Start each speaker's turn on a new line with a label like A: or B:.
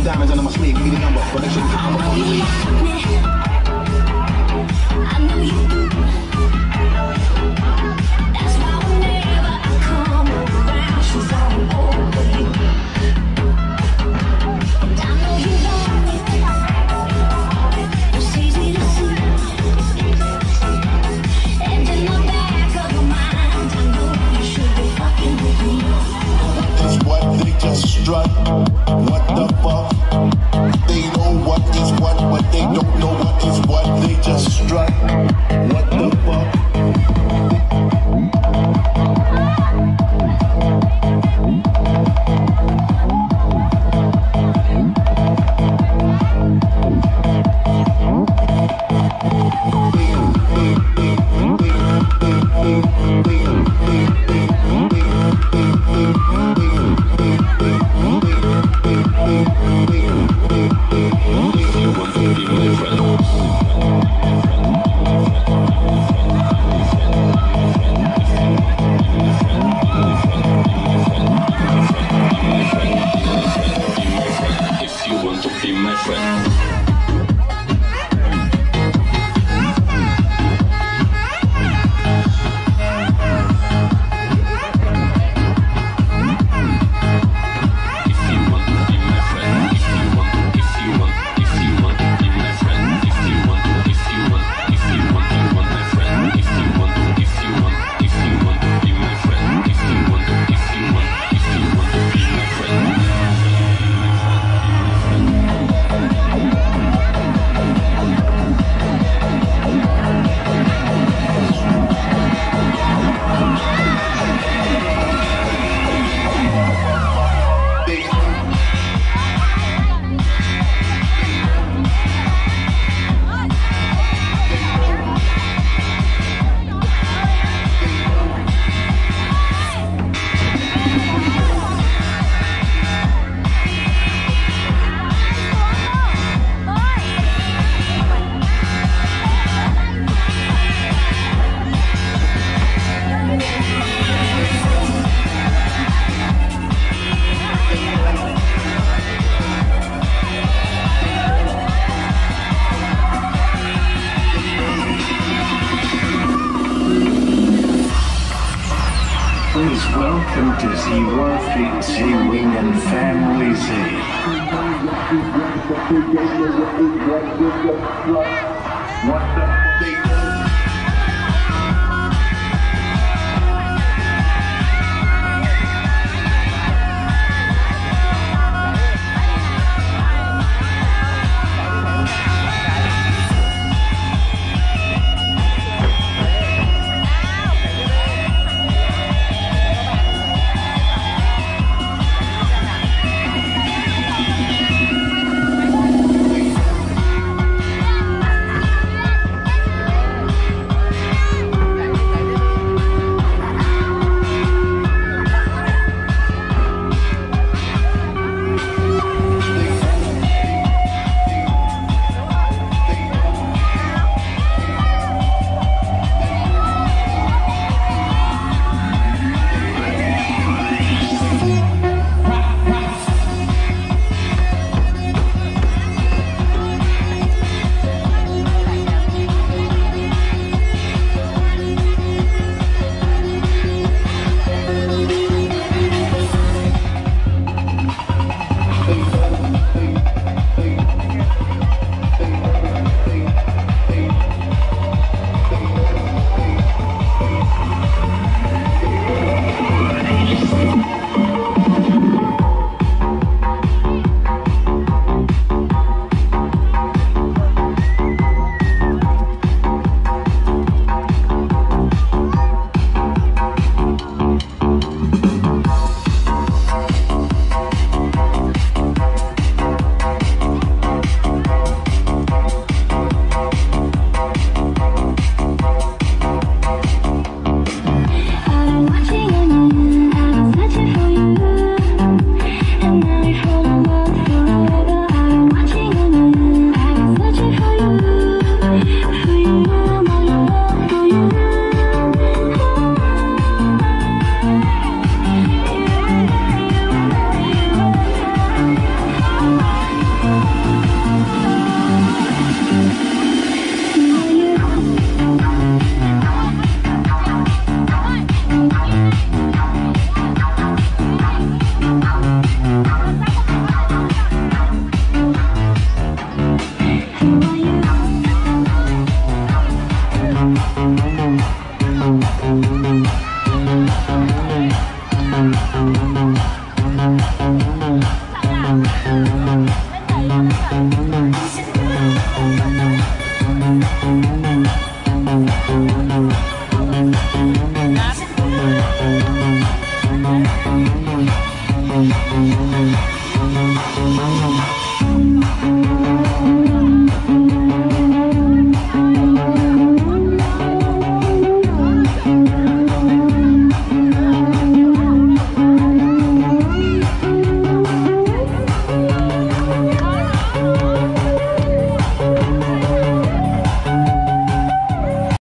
A: diamonds under my sleeve. Give me the number, but make sure you come before you leave.
B: I know you do. That's why whenever I come around, she's all over you. And I know you want it. It's easy to see. And in the back of your mind, I know you should be fucking with me.
C: Is what they just strut. What the fuck? They know what is what, but they don't know what is what. They just strut. What the fuck?
D: Please welcome to Zero Fleet Z-Wing and Family Z. What the